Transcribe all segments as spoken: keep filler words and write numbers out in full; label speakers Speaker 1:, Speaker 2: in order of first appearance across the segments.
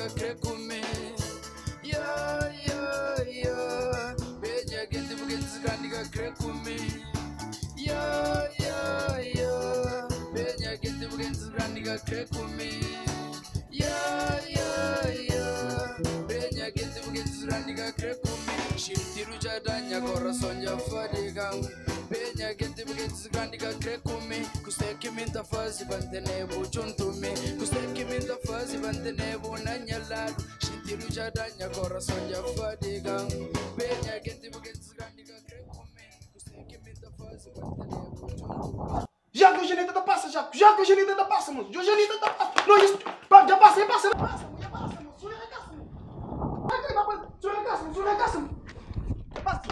Speaker 1: diga quer comer. Yeah, yeah, yeah. Beija quente porque desgrande diga quer comer. Yeah, yeah, yeah. Beija quente porque desgrande diga quer comer. Yeah, yeah, yeah. Beija quente porque desgrande diga quer comer. Shitiru jadanya coração já fadiga. Beija quente porque desgrande diga quer comer. Custei que minta faz bantenebo junto me. Custei que minta faz bantenebo na nyalado. Shitiru jadanya coração já fadiga. Beija quente porque desgrande diga quer comer. Custei que minta faz bantenebo junto me.
Speaker 2: Já que o Genita tá passa, já, já que o Genita tá passa, moço. O Genita tá passa. Não, isso. Já passa, já passa, já passa, já passa, moço. Sua é casa, moço. Vai, vai, vai. Sua é casa, sua é casa, moço. Já passa.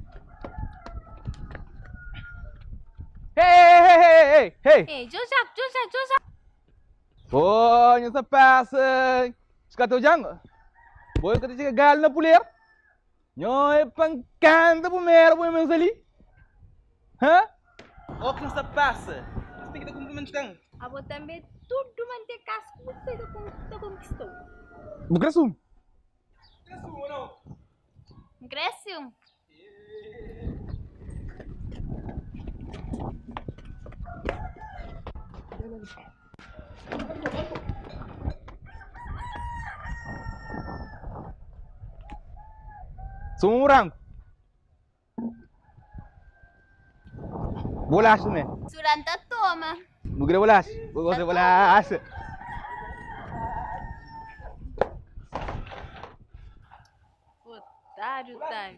Speaker 3: Hey, hey, hey, hey, hey.
Speaker 4: Hey, Joseph, Joseph, Joseph.
Speaker 3: Oh, nyo sa pasa. Skato jang. Boy kata siya gal na puler. Nyo e pangkanta pumera po yung sali. Ha? O que não se passa? Você tem que dar cumprimentos kang.
Speaker 4: Abo também tudo manter casco, você da conquistou.
Speaker 3: Bukrasum.
Speaker 2: Cresce ou não?
Speaker 4: Cresce.
Speaker 3: Sumurang. Bolas me.
Speaker 4: Suranta toma.
Speaker 3: Bukira bolas. Bukira bolas.
Speaker 4: Otário, otário.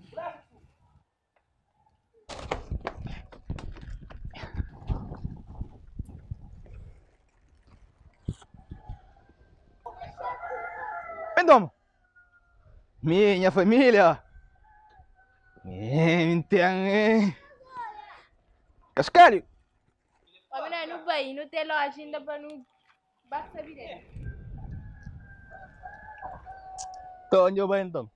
Speaker 3: Pendom. Minha família. Minha Cascalho.
Speaker 4: Homem, não é no banho, não tem loja ainda para não basta vida.
Speaker 3: Tô onde eu vou então.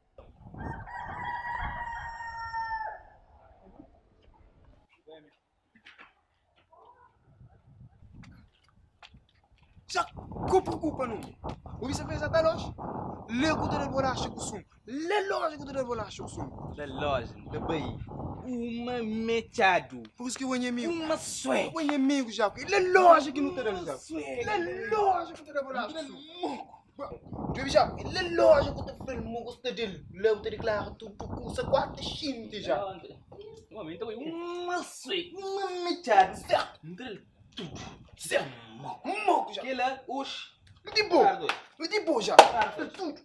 Speaker 2: Já, culpa, culpa, não. O que você fez até nós? Lê o que eu vou lá, Chico Sum. Lê logo o que eu vou lá, Chico Sum.
Speaker 3: Da loja, da Bahia. Uma mechado.
Speaker 2: Por isso que o inimigo.
Speaker 3: Uma sué.
Speaker 2: O inimigo já. Lê logo que não te dá já. Lê logo que eu te vou lá, Chico Sum. Tu já, lê logo que eu te filmo, gostei dele. Lê o te declara tudo com essa quarta chinte já.
Speaker 3: Um momento, uma sué. Uma mechado. Certo.
Speaker 2: Tudo. Certo. Moco já.
Speaker 3: Que lá, oxe.
Speaker 2: Não de boa. Não de boa já. Tudo.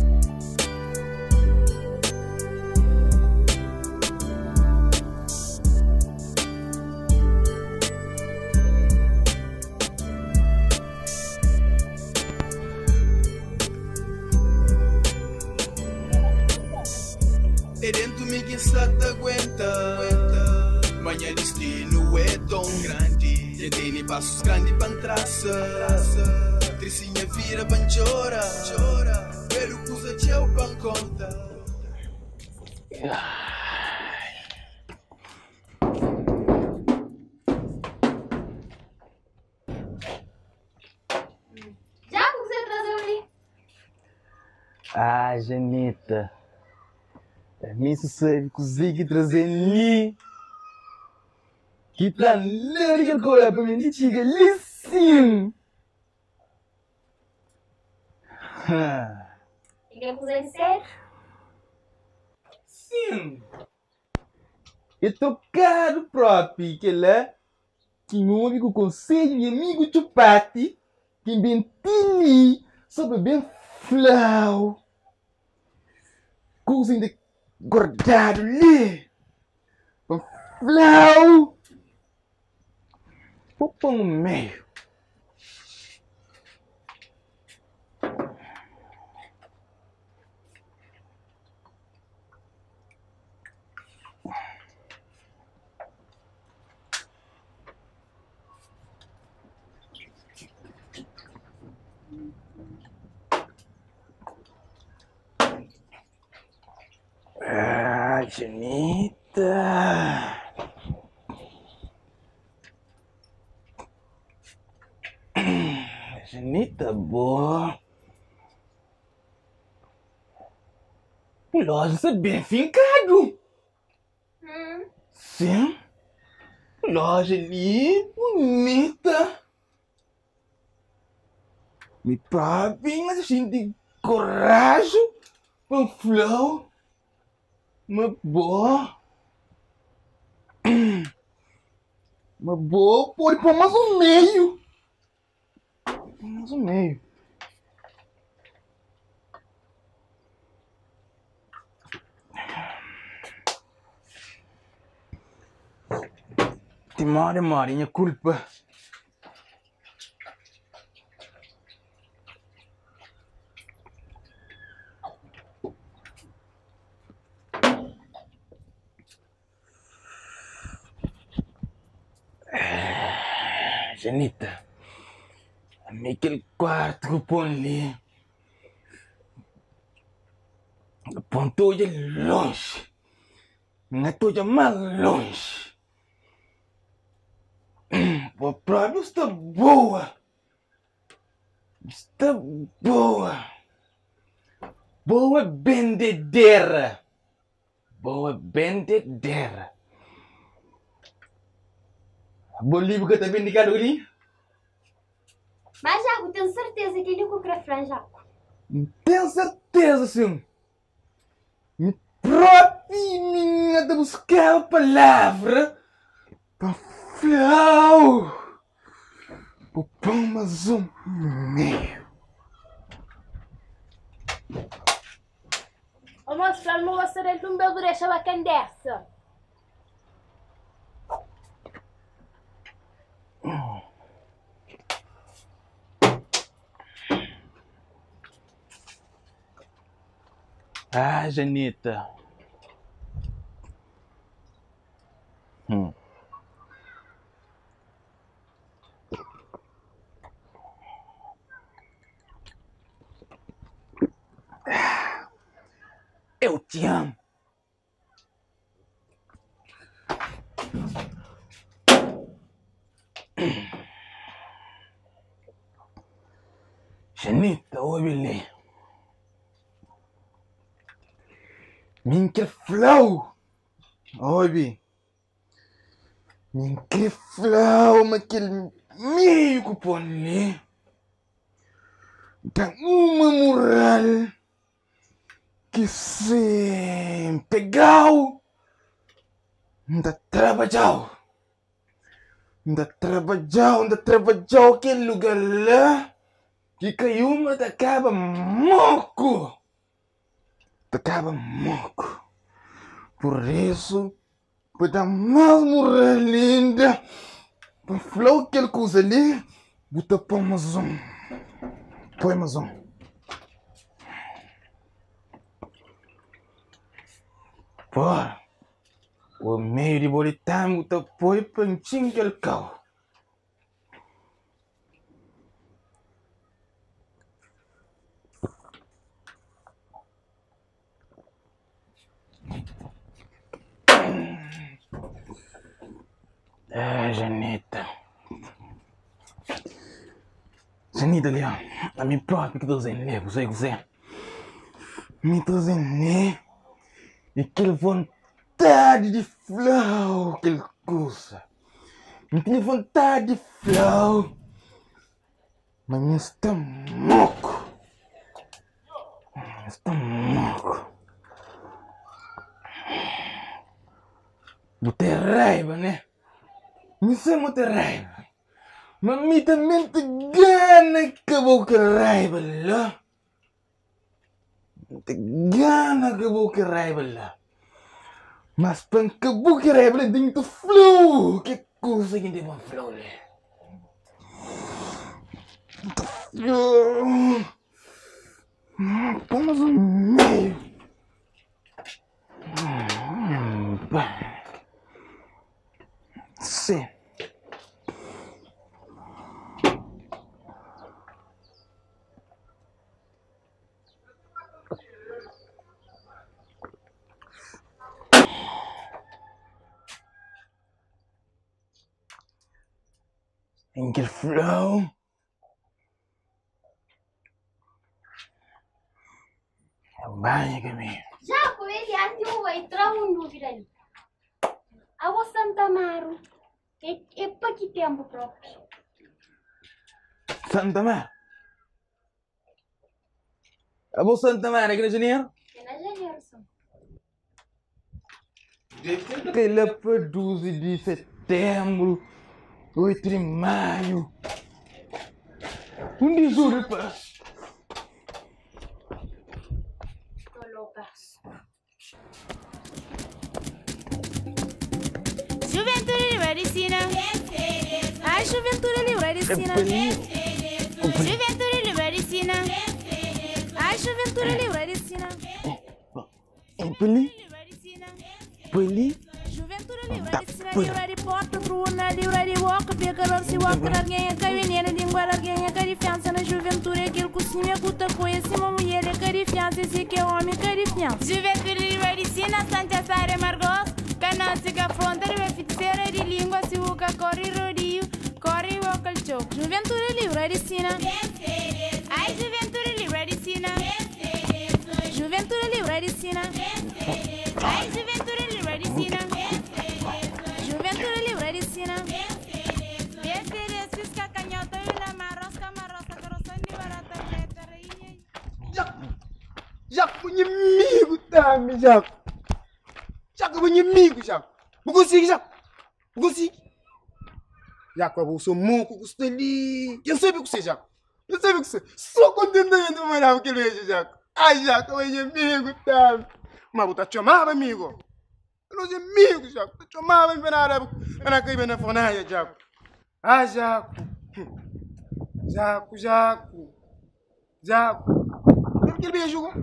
Speaker 1: É dentro me quem só te aguenta. Manhã destino é tão grande. Já tem passos grandes para traça. Tricinha vira para chora. Pelo que usa tchau para conta.
Speaker 4: Já que você trazeu ali?
Speaker 3: Ah, Janita. A mim sucede consegui trazer ali. Que tá lérica cola para mim, diga licinho.
Speaker 4: E que eu pus sério?
Speaker 3: Sim. Eu tô caro próprio, que lá. Que meu amigo conselho e amigo chupati. Que bem tini, sobre bem flau. Coisa ainda guardado ali. Flau. Vou pôr no meio. Ah, Janita. Janita boa. Loja está bem fincado.
Speaker 4: Hum.
Speaker 3: Sim. Loja ali, bonita. Me papi, mas a gente coragem. Um flow. Uma boa. Uma boa, pode pôr mais um meio. Mais um meio. Demora, demora, minha culpa. Janita, aquele quarto que eu põe ali. Apontou de longe. Não estou de mais longe. O próprio está boa. Está boa. Boa bendedeira. Boa bendedeira. Bolívia que está vendicado ali?
Speaker 5: Mas Jaco, tenho certeza que ele compra franja.
Speaker 3: Tenho certeza, sim. Me próprio minha de buscar a palavra para falar. O pão mais um meio.
Speaker 4: O moço fala que você dentro de um belo deixa a candeça.
Speaker 3: Ah, Janita. Hum. Eu te amo. Janita, ouve ali. Minha flow. Ouve. Minha flow, mas aquele meio que põe ali. Tem uma moral que se pegou. Ainda trabalhou. Ainda trabalhou, ainda trabalhou aquele lugar lá. Que caiu, mas acaba moco. Acaba moco. Por isso, para dar mais moral linda, para falar aquela coisa ali, bota pôr mais um. Põe mais um. Bora. O meio de boletim, bota põe panchinho aquele carro. Ah, Janita. Janita, ali, ó. A minha própria que estou dizendo, né? Você, você. Me estou dizendo, né? E aquela vontade de flow, aquele coisa. Me tinha vontade de flow. Mas me está moco. Me está moco. Botei raiva, né? Me sei muita raiva. Mas me também te gana que vou que raiva lá. Te gana que vou que raiva lá. Mas para que vou que raiva lá tem que flow. Que coisa que tem que flow lá. Flow. Vamos um meio. Sim. Angel flow. Banho comigo.
Speaker 5: Já Eu vou entrar um dúvida ali. A o Santa Amaro é, é para que tempo próprio?
Speaker 3: Santa Mara. A bolsa Santa Mara aqui na janeiro?
Speaker 5: É na janeiro, só.
Speaker 3: Que lá para doze de setembro, oito de maio. Um de julho, pá.
Speaker 5: Tô loucaço.
Speaker 4: Juventude Libericina. A Juventude Libericina. Juventude Libericina. A Juventude Libericina.
Speaker 3: Peli, peli.
Speaker 4: Juventude Libericina. Livre de porta, truna, livre de walk, pecador se walk, alguém é caminheira, língua, alguém é carifiança na juventude, aquilo que se me cuta conhece uma mulher, é carifiança, esse que é homem, carifiança. Juventude Libericina, Santa Sara Margos. Canasica fronteira é feiticeira de língua, se o que corre rodio, corre o calchoco. Juventude Libericina. Ai, Juventude Libericina. Juventude Libericina. Ai, Juventude Libericina. Juventude Libericina. Beteres, fisca canhota, na marosca, marosca, coração de barata, preta, rainha.
Speaker 2: Já, já com inimigo, tá, me já. Já com inimigo, já. Não consigo, já. Não consigo. Já com a bolsa moco, custa ali. Eu sei o que você, já. Eu sei o que você. Só contentamento do manhã que ele veja, já. Ai, já com inimigo, tá. Mas vou te chamar, amigo. Nós amigos, já. Vou te chamar, mas nada. Para que eu não for nada, já. Ah, Jaco. Jaco, Jaco. Jaco. Lembra que ele veio jogar?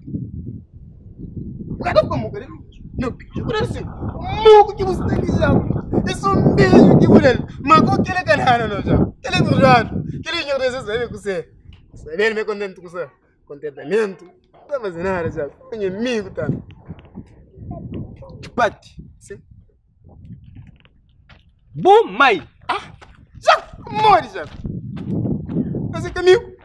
Speaker 2: Cadê como, cara? Não, por assim. Moco que você tem que Jaco. É só um beijo que por ele. Mas qual que ele é canara, não, Jaco? Ele é verdade. Que ele não precisa saber com você. Saber me contente com você. Contentamento. Não tá fazendo nada, Jaco. Meu amigo, tá?
Speaker 3: Pati.
Speaker 2: Sim.
Speaker 3: Bom, mãe.
Speaker 2: Ah! Jaco! Morre, Jaco! Mas é caminho.